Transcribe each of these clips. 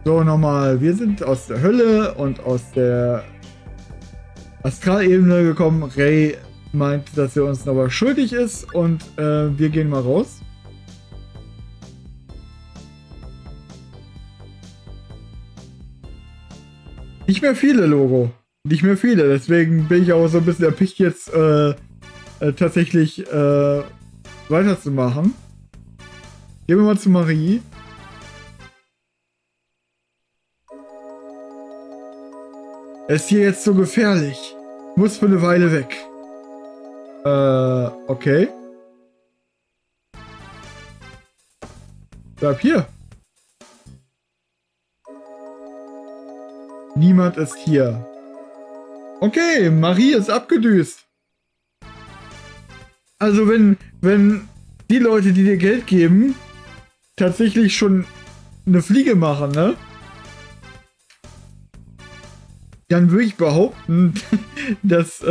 So, nochmal. Wir sind aus der Hölle und aus der Astralebene gekommen. Ray meint, dass er uns aber schuldig ist und wir gehen mal raus. Nicht mehr viele, Logo. Nicht mehr viele. Deswegen bin ich auch so ein bisschen erpicht, jetzt tatsächlich weiterzumachen. Gehen wir mal zu Marie. Es ist hier jetzt so gefährlich. Muss für eine Weile weg. Okay. Bleib hier. Niemand ist hier. Okay, Marie ist abgedüst. Also wenn die Leute, die dir Geld geben, tatsächlich schon eine Fliege machen, ne? Dann würde ich behaupten, dass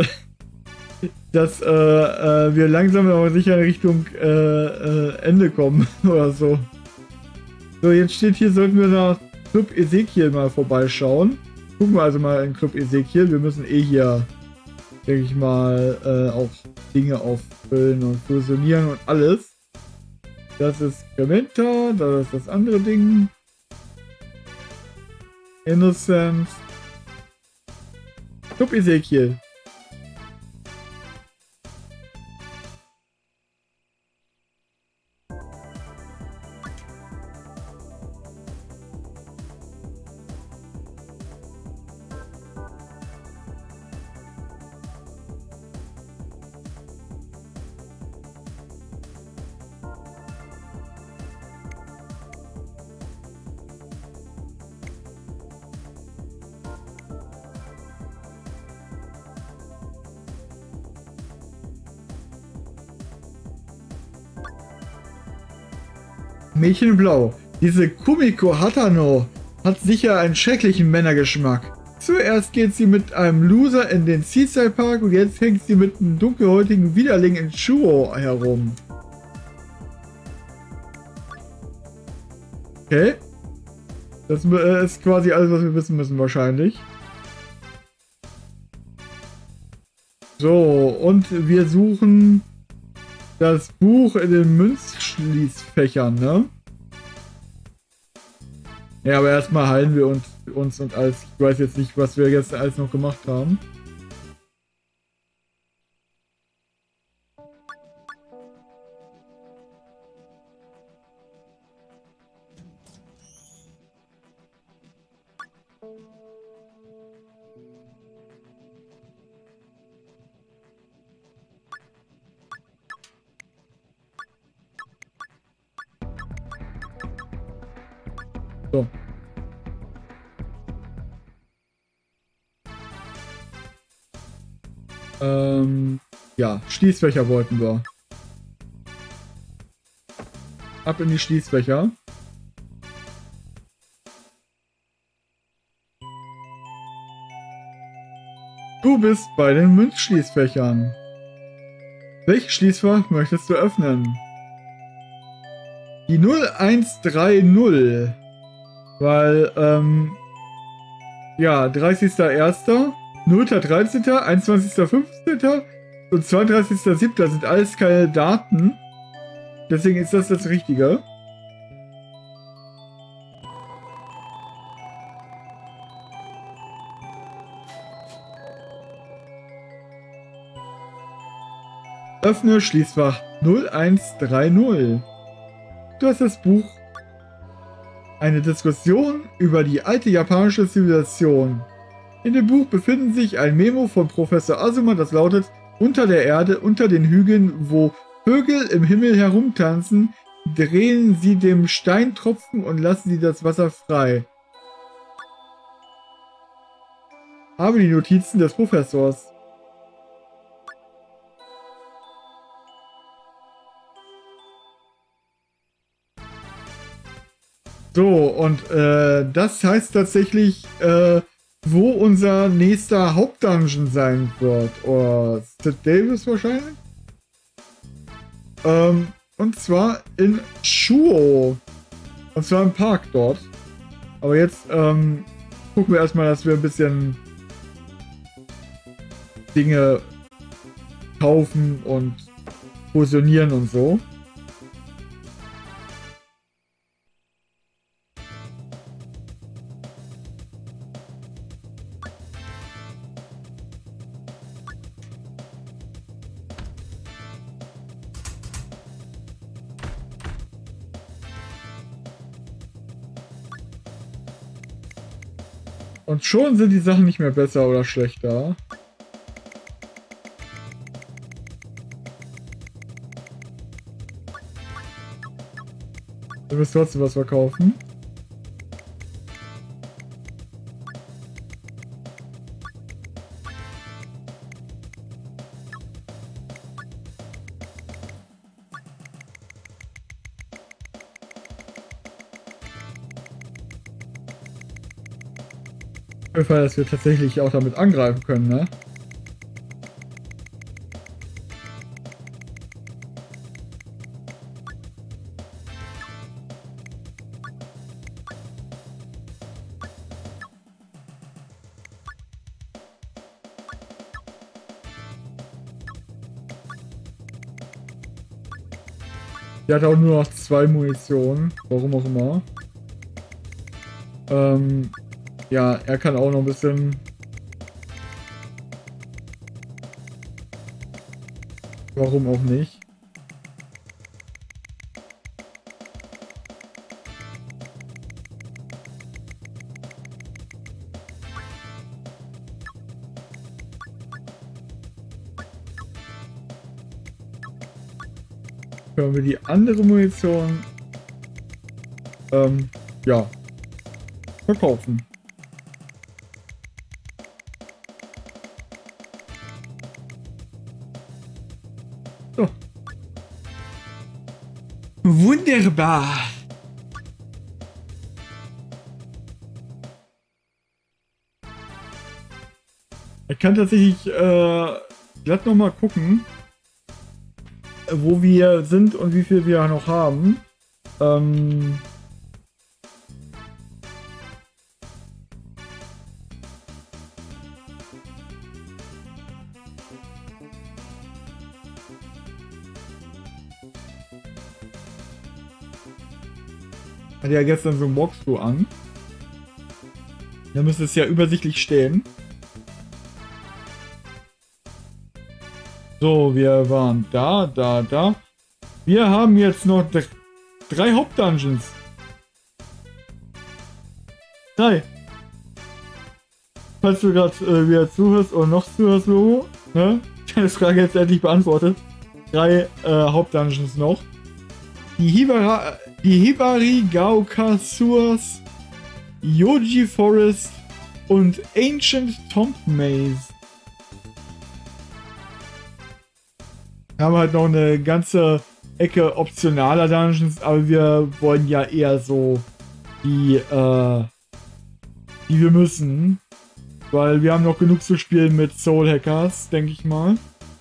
wir langsam aber sicher in Richtung Ende kommen oder so. So, jetzt steht hier, sollten wir nach Club Ezekiel mal vorbeischauen. Gucken wir also mal in Club Ezekiel. Wir müssen eh hier, denke ich mal, auch Dinge auffüllen und fusionieren und alles. Das ist Crementa, das ist das andere Ding. Innocence. Club Ezekiel. Mädchen in Blau. Diese Kumiko Hatano hat sicher einen schrecklichen Männergeschmack. Zuerst geht sie mit einem Loser in den Seaside Park und jetzt hängt sie mit einem dunkelhäutigen Widerling in Chuo herum. Okay. Das ist quasi alles, was wir wissen müssen wahrscheinlich. So, und wir suchen das Buch in den Münzschließfächern, ne? Ja, aber erstmal heilen wir uns und alles. Ich weiß jetzt nicht, was wir jetzt alles noch gemacht haben. So. Ja, Schließfächer wollten wir. Ab in die Schließfächer. Du bist bei den Münzschließfächern. Welches Schließfach möchtest du öffnen? Die 0130. Weil, ja, 30.01., 0.13., 21.15. und 32.07. sind alles keine Daten. Deswegen ist das das Richtige. Öffne Schließfach 0130. Du hast das Buch Eine Diskussion über die alte japanische Zivilisation. In dem Buch befindet sich ein Memo von Professor Azuma, das lautet: Unter der Erde, unter den Hügeln, wo Vögel im Himmel herumtanzen, drehen sie dem Steintropfen und lassen sie das Wasser frei. Habe die Notizen des Professors. So, und das heißt tatsächlich, wo unser nächster Hauptdungeon sein wird. Oder Sid Davis wahrscheinlich. Und zwar in Chuo. Und zwar im Park dort. Aber jetzt gucken wir erstmal, dass wir ein bisschen Dinge kaufen und fusionieren und so. Und schon sind die Sachen nicht mehr besser oder schlechter. Du wirst trotzdem was verkaufen. Fall, dass wir tatsächlich auch damit angreifen können, ne? Der hat auch nur noch 2 Munition, warum auch immer. Ja, er kann auch noch ein bisschen. Warum auch nicht? Können wir die andere Munition ja, verkaufen. So. Wunderbar. Ich kann tatsächlich glatt noch mal gucken, wo wir sind und wie viel wir noch haben. Hatte ja gestern so ein Walkthrough an. Da müsste es ja übersichtlich stehen. So, wir waren da. Wir haben jetzt noch 3 Hauptdungeons. 3. Falls du gerade wieder zuhörst oder noch zuhörst, Logo, ne? Deine Frage jetzt endlich beantwortet. 3 Hauptdungeons noch. Die Hibarigao-Sewers, Yoji Forest und Ancient Tomb Maze. Wir haben halt noch eine ganze Ecke optionaler Dungeons, aber wir wollen ja eher so die wir müssen. Weil wir haben noch genug zu spielen mit Soul Hackers, denke ich mal.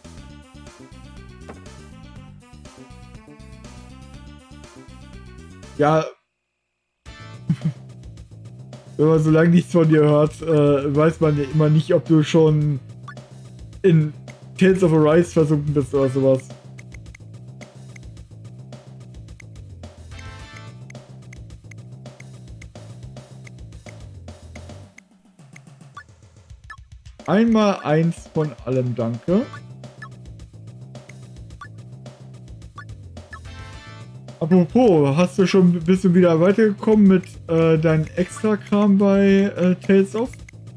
Ja. Wenn man so lange nichts von dir hört, weiß man ja immer nicht, ob du schon in Tales of Arise versunken bist oder sowas. Einmal 1 von allem, danke. Apropos, bist du wieder weitergekommen mit deinem Extra-Kram bei Tales of?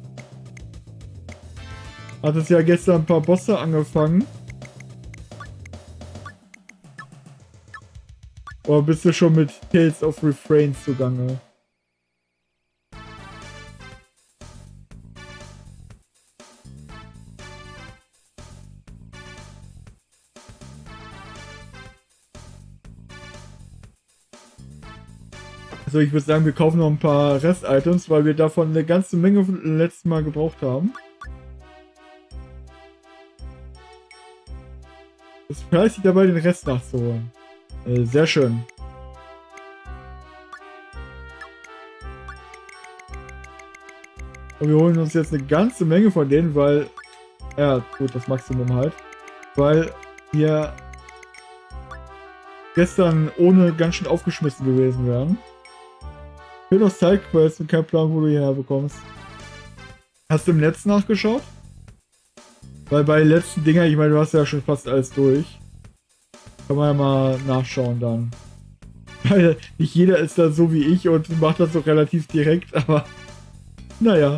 Hattest ja gestern ein paar Bosse angefangen. Oder bist du schon mit Tales of Refrains zugange? Also ich würde sagen, wir kaufen noch ein paar Rest-Items, weil wir davon eine ganze Menge letztes Mal gebraucht haben. Es ist fleißig dabei, den Rest nachzuholen. Sehr schön. Und wir holen uns jetzt eine ganze Menge von denen, weil... Ja, gut, das Maximum halt. Weil wir gestern ohne ganz schön aufgeschmissen gewesen wären. Ich will noch Sidequests und kein Plan, wo du hierher bekommst. Hast du im Netz nachgeschaut? Weil bei den letzten Dinger, ich meine, du hast ja schon fast alles durch. Kann man ja mal nachschauen dann. Weil nicht jeder ist da so wie ich und macht das so relativ direkt, aber naja.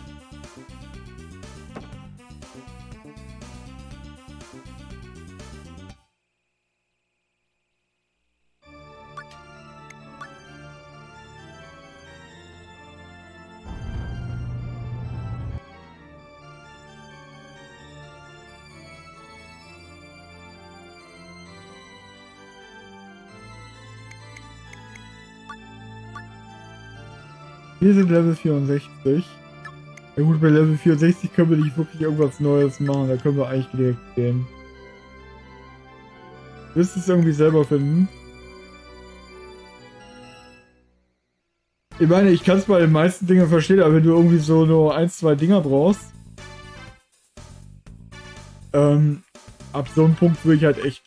Wir sind Level 64. Ja gut, bei Level 64 können wir nicht wirklich irgendwas Neues machen. Da können wir eigentlich direkt gehen. Wirst du es irgendwie selber finden? Ich meine, ich kann es bei den meisten Dingen verstehen, aber wenn du irgendwie so nur 1, 2 Dinger brauchst, ab so einem Punkt würde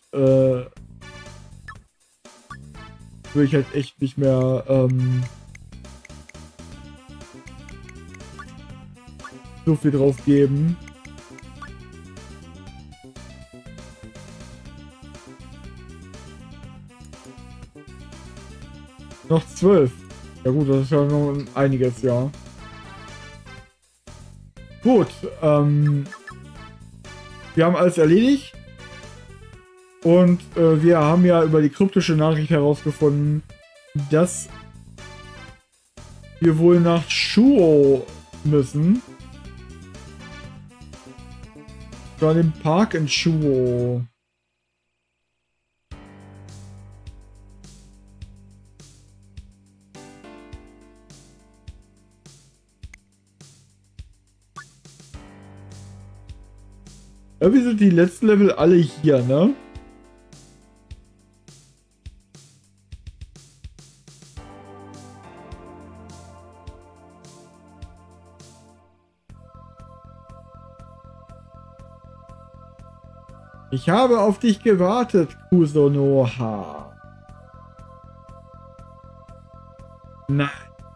ich halt echt nicht mehr, so viel drauf geben. Noch 12. Ja gut, das ist ja noch einiges, ja. Gut, wir haben alles erledigt. Und wir haben ja über die kryptische Nachricht herausgefunden, dass wir wohl nach Shuo müssen. Zu dem Park in Shuo. Irgendwie sind die letzten Level alle hier, ne? Ich habe auf dich gewartet, Kusonoha. Nein.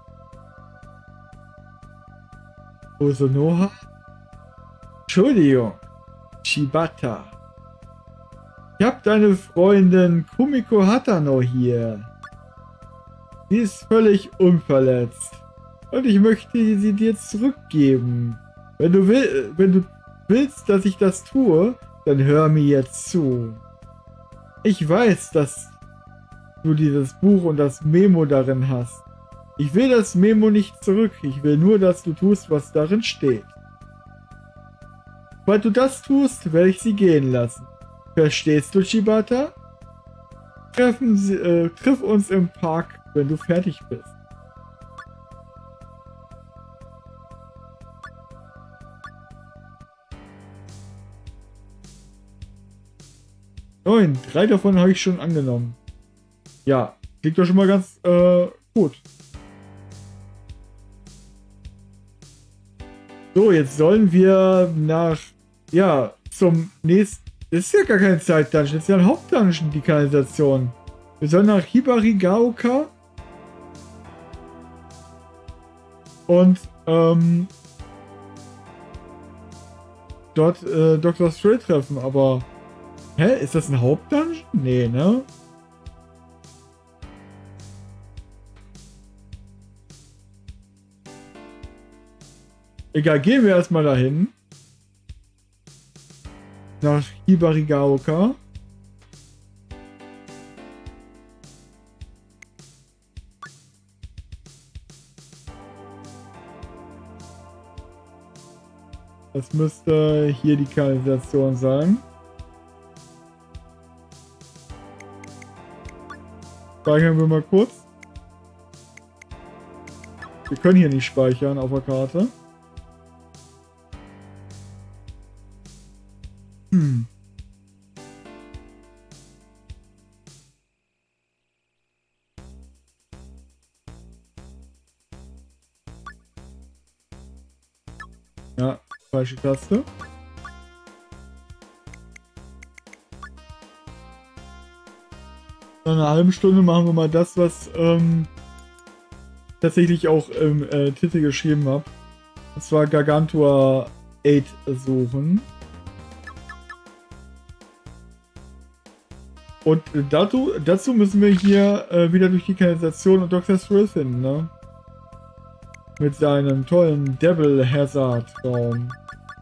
Kusonoha? Entschuldigung. Shibata. Ich habe deine Freundin Kumiko Hatano hier. Sie ist völlig unverletzt. Und ich möchte sie dir zurückgeben. Wenn du willst, dass ich das tue, dann hör mir jetzt zu. Ich weiß, dass du dieses Buch und das Memo darin hast. Ich will das Memo nicht zurück. Ich will nur, dass du tust, was darin steht. Sobald du das tust, werde ich sie gehen lassen. Verstehst du, Shibata? Triff uns im Park, wenn du fertig bist. Neun, 3 davon habe ich schon angenommen. Ja, klingt doch schon mal ganz gut. So, jetzt sollen wir zum nächsten... Das ist ja gar kein Zeitdungeon, das ist ja ein Hauptdungeon, die Kanalisation. Wir sollen nach Hibarigaoka und dort Dr. Stray treffen, aber hä, ist das ein Hauptdungeon? Nee, ne? Egal, gehen wir erstmal dahin. Nach Hibarigaoka. Das müsste hier die Kanalisation sein. Speichern wir mal kurz. Wir können hier nicht speichern auf der Karte. Ja, falsche Taste. Nach einer halben Stunde machen wir mal das, was tatsächlich auch im Titel geschrieben habe. Und zwar Gargantua 8 suchen. Und dazu müssen wir hier wieder durch die Kanalisation und Dr. Thrill finden, ne? Mit seinem tollen Devil Hazard Raum.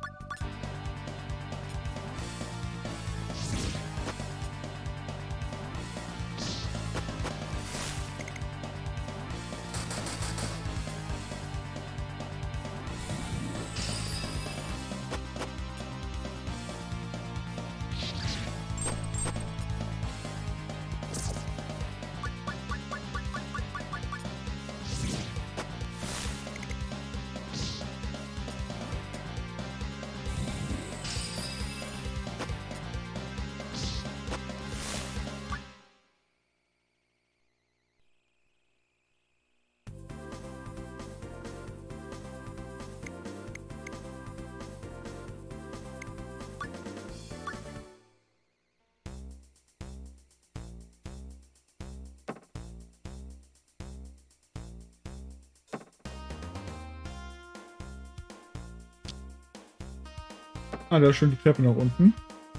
Ah, da ist schon die Treppe nach unten.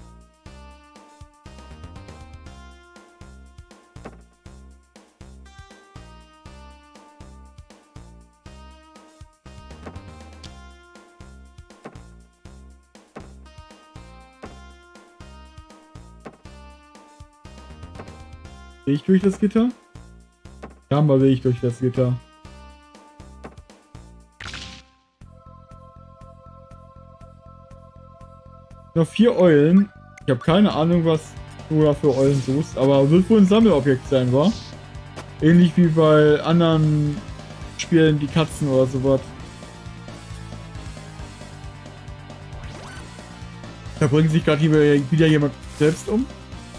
Sehe ich durch das Gitter? Ja, mal sehe ich durch das Gitter. Noch 4 Eulen. Ich habe keine Ahnung, was du da für Eulen suchst, aber wird wohl ein Sammelobjekt sein, wa? Ähnlich wie bei anderen Spielen, die Katzen oder sowas. Da bringt sich gerade wieder jemand selbst um.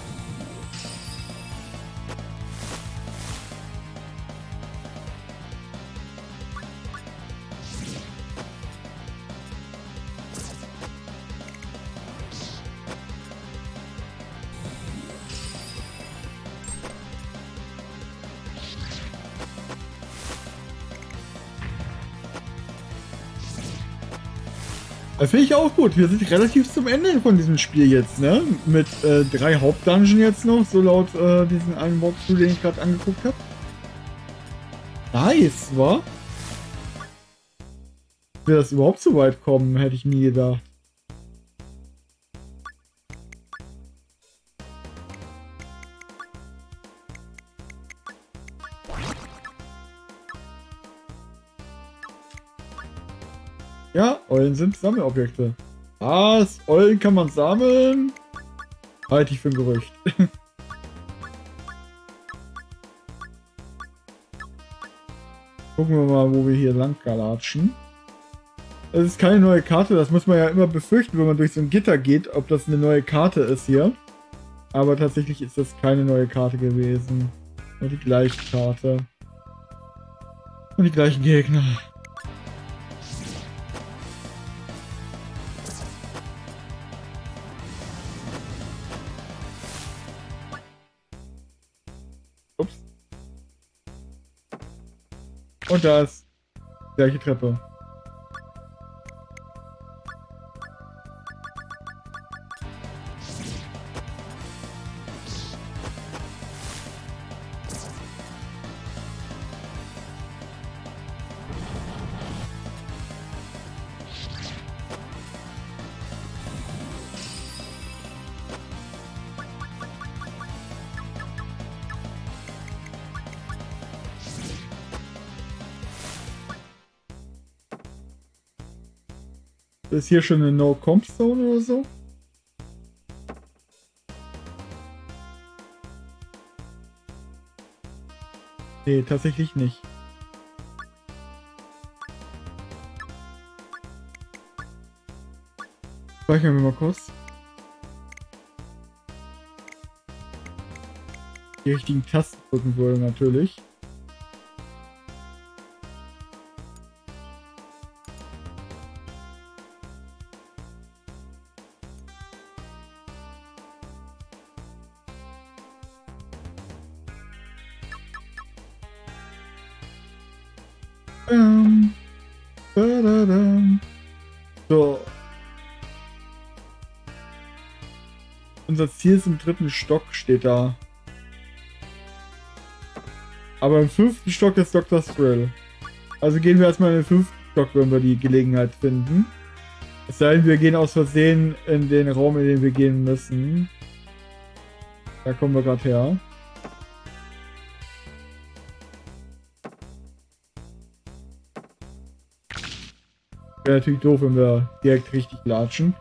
Das finde ich auch gut. Wir sind relativ zum Ende von diesem Spiel jetzt, ne? Mit 3 Hauptdungeon jetzt noch, so laut diesen einen Walkthrough, den ich gerade angeguckt habe. Nice, wa? Will das überhaupt so weit kommen, hätte ich nie gedacht. Ja, Eulen sind Sammelobjekte. Was? Eulen kann man sammeln? Halte ich für ein Gerücht. Gucken wir mal, wo wir hier lang galatschen. Es ist keine neue Karte, das muss man ja immer befürchten, wenn man durch so ein Gitter geht, ob das eine neue Karte ist hier. Aber tatsächlich ist das keine neue Karte gewesen. Nur die gleiche Karte. Und die gleichen Gegner. Ups. Und da ist die gleiche Treppe. Ist hier schon eine No-Comp-Zone oder so? Nee, tatsächlich nicht. Speichern wir mal kurz. Die richtigen Tasten drücken würde natürlich. Badadam. So. Unser Ziel ist im 3. Stock, steht da. Aber im 5. Stock ist Dr. Thrill. Also gehen wir erstmal in den 5. Stock, wenn wir die Gelegenheit finden. Es sei denn, wir gehen aus Versehen in den Raum, in den wir gehen müssen. Da kommen wir gerade her. Wäre natürlich doof, wenn wir direkt richtig latschen.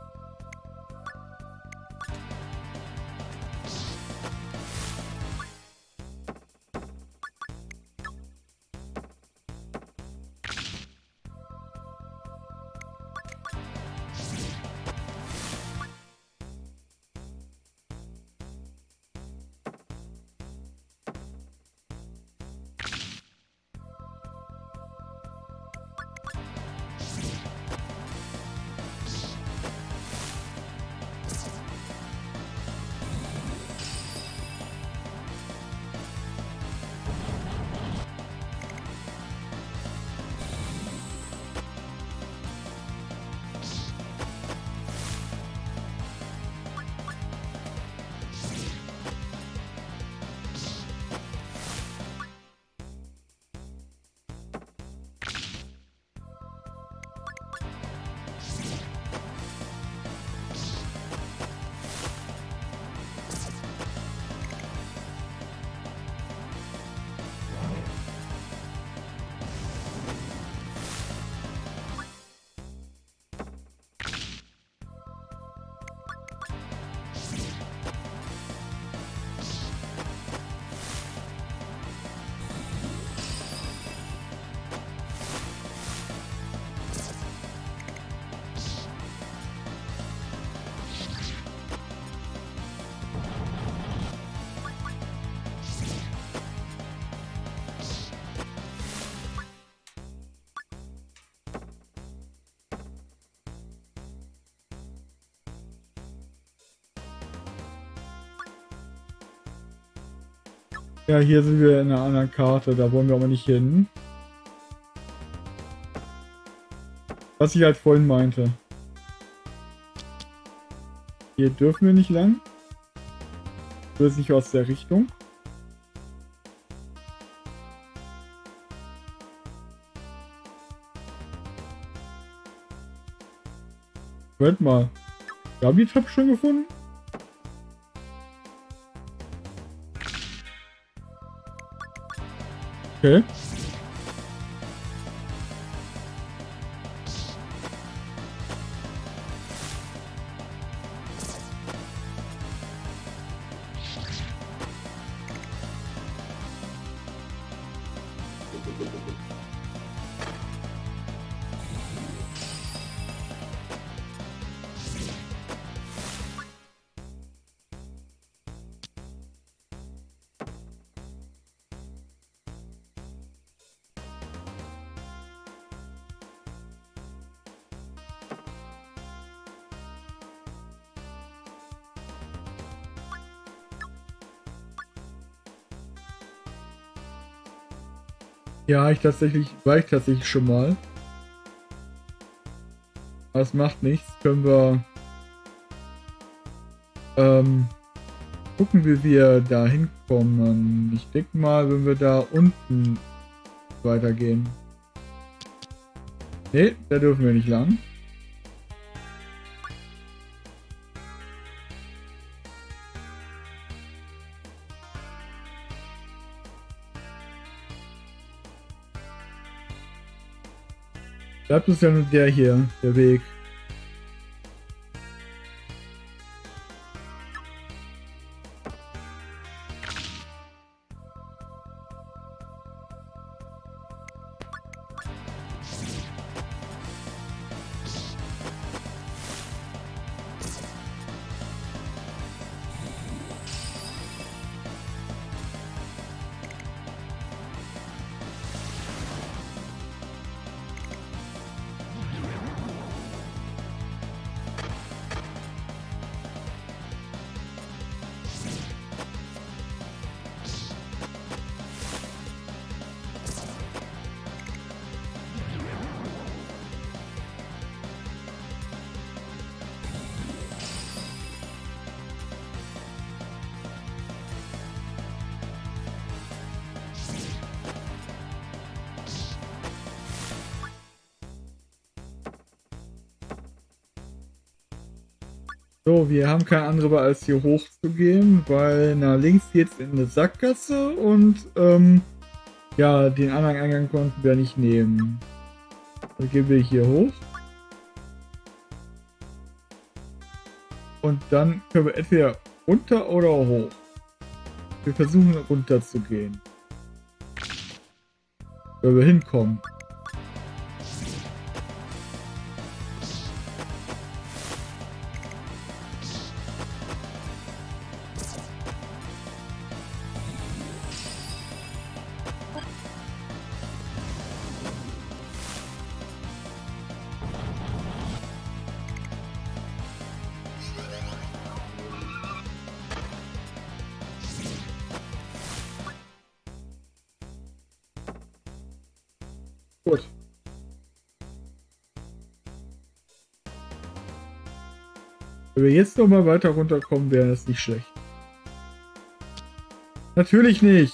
Ja, hier sind wir in einer anderen Karte, da wollen wir aber nicht hin. Was ich halt vorhin meinte. Hier dürfen wir nicht lang. Das ist nicht aus der Richtung. Moment mal. Wir haben die Treppe schon gefunden? Okay. Ja, war ich tatsächlich schon mal. Aber es macht nichts. Können wir gucken, wie wir da hinkommen. Ich denke mal, wenn wir da unten weitergehen. Ne, da dürfen wir nicht lang. Bleibt uns ja nur der hier, der Weg. So, wir haben keine andere Wahl, als hier hoch zu gehen, weil nach links geht's in eine Sackgasse und ja, den anderen Eingang konnten wir nicht nehmen. Dann gehen wir hier hoch. Und dann können wir entweder runter oder hoch. Wir versuchen runter zu gehen. Wenn wir hinkommen. Gut. Wenn wir jetzt noch mal weiter runterkommen, wäre das nicht schlecht. Natürlich nicht.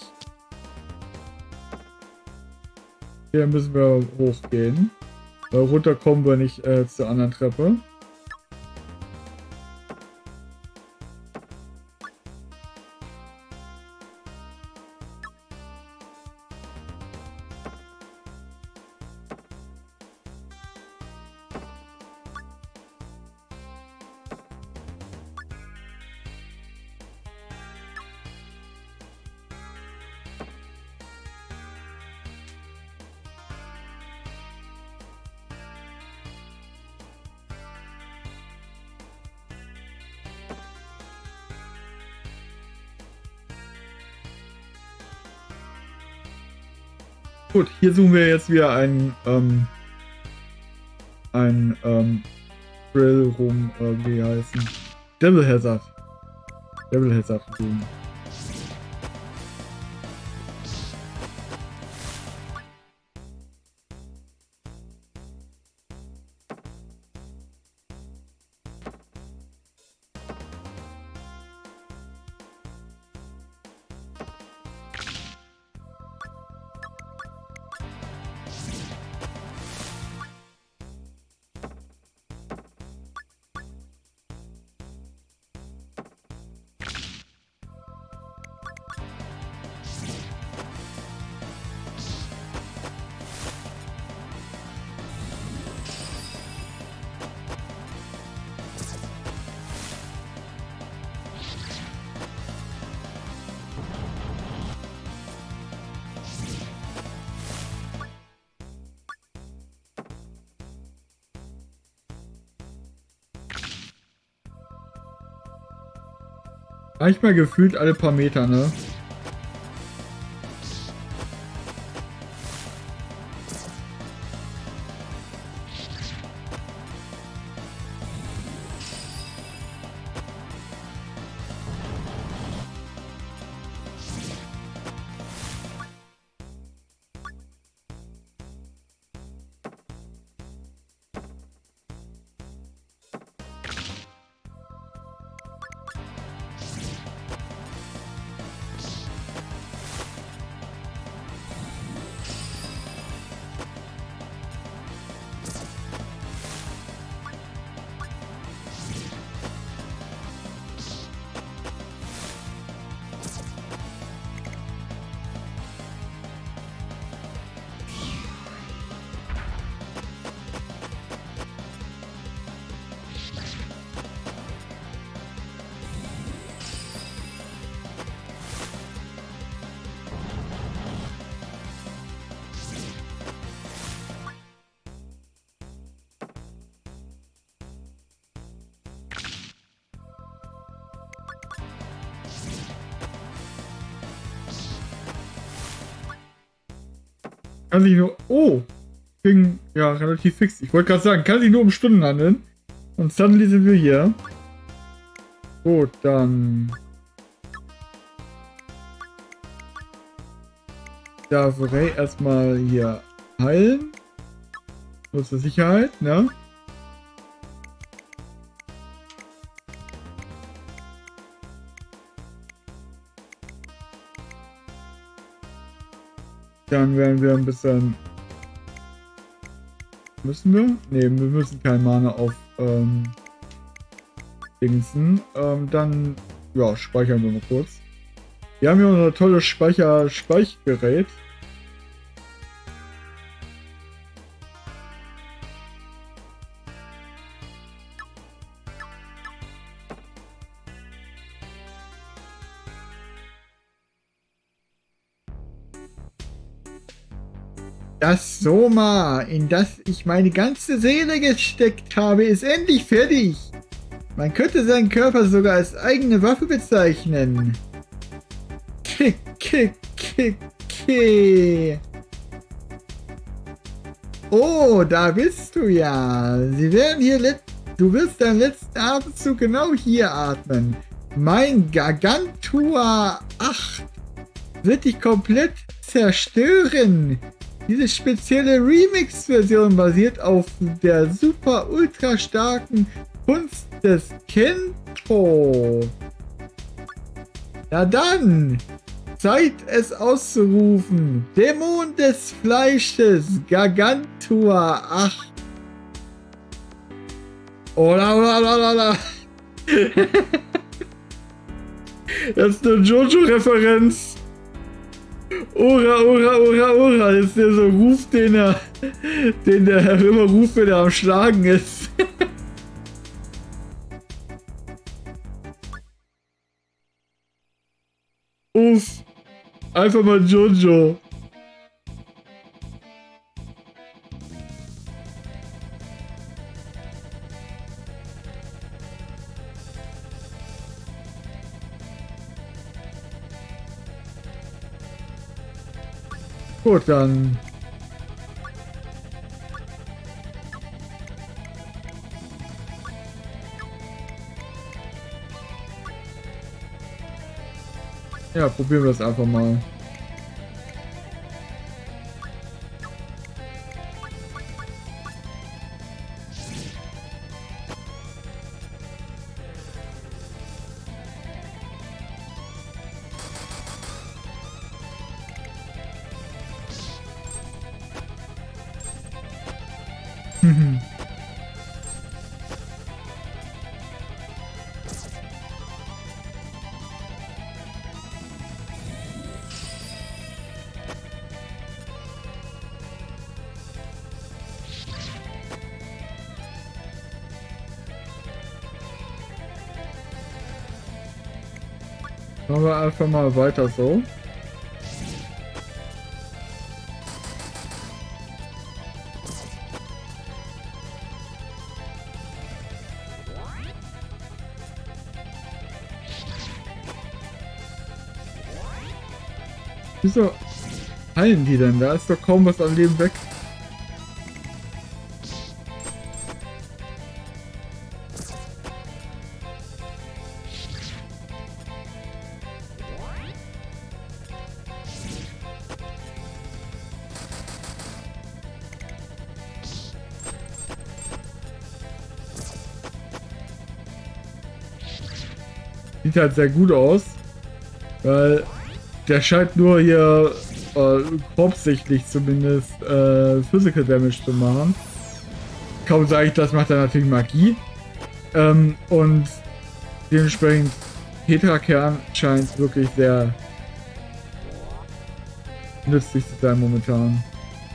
Hier müssen wir hochgehen. Weil runter kommen wir nicht zur anderen Treppe. Gut, hier suchen wir jetzt wieder ein Drill rum, wie heißen? Devil Hazard. Devil Hazard suchen. Manchmal gefühlt alle paar Meter, ne? Kann sich nur... Oh! Ging ja relativ fix. Ich wollte gerade sagen, kann sich nur um Stunden handeln. Und suddenly sind wir hier. Gut, dann... Darf Ray erstmal hier heilen. Nur zur Sicherheit, ne? Dann werden wir ein bisschen... Müssen wir? Ne, wir müssen kein Mana auf Dingsen. Dann, ja, speichern wir mal kurz. Wir haben hier unser tolles Speichergerät. Das Soma, in das ich meine ganze Seele gesteckt habe, ist endlich fertig. Man könnte seinen Körper sogar als eigene Waffe bezeichnen. Kick. Oh, da bist du ja. Du wirst deinen letzten Atemzug genau hier atmen. Mein Gargantua 8 wird dich komplett zerstören. Diese spezielle Remix-Version basiert auf der super ultra starken Kunst des Kento. Na dann, Zeit es auszurufen. Dämon des Fleisches, Gargantua 8. Oh la la la la la. Das ist eine Jojo-Referenz. Ora, das ist der so Ruf, den der immer ruft, wenn er am Schlagen ist. Uff, einfach mal Jojo. Gut, dann. Ja, probieren wir das einfach mal. Machen wir einfach mal weiter so. Wieso heilen die denn? Da ist doch kaum was am Leben weg. Sieht halt sehr gut aus, weil der scheint nur hier hauptsächlich zumindest Physical Damage zu machen. Kaum sage ich, das macht er natürlich Magie. Und dementsprechend Tetrakern scheint wirklich sehr nützlich zu sein momentan.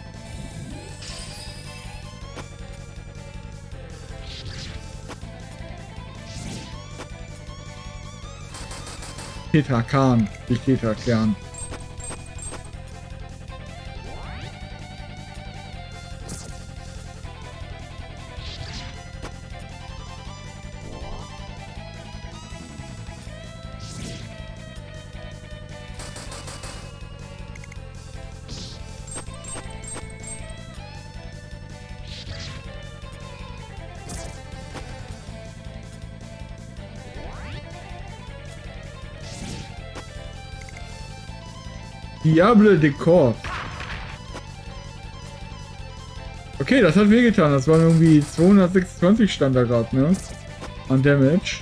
Tetrakan, nicht Tetrakern. Diable de Corps. Okay, das hat wehgetan. Das waren irgendwie 226 stand da gerade, ne? An Damage.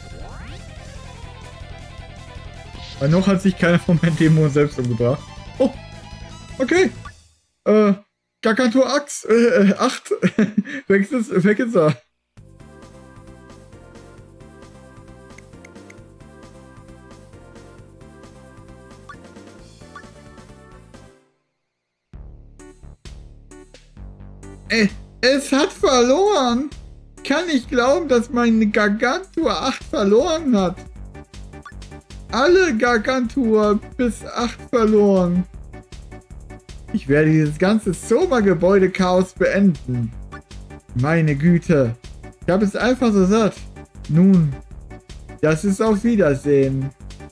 Weil noch hat sich keiner von meinen Dämonen selbst umgebracht. Oh! Okay! Gargantua 8! Weg ist er! Es hat verloren. Kann nicht glauben, dass mein Gargantua 8 verloren hat. Alle Gargantua bis 8 verloren. Ich werde dieses ganze Soma-Gebäude-Chaos beenden. Meine Güte. Ich habe es einfach so satt. Nun, das ist auf Wiedersehen.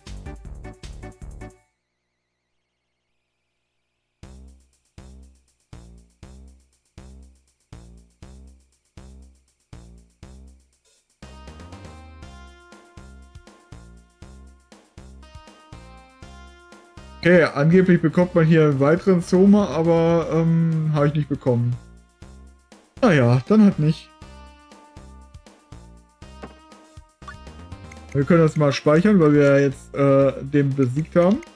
Okay, angeblich bekommt man hier einen weiteren Soma, aber habe ich nicht bekommen. Naja, dann halt nicht. Wir können das mal speichern, weil wir jetzt den besiegt haben.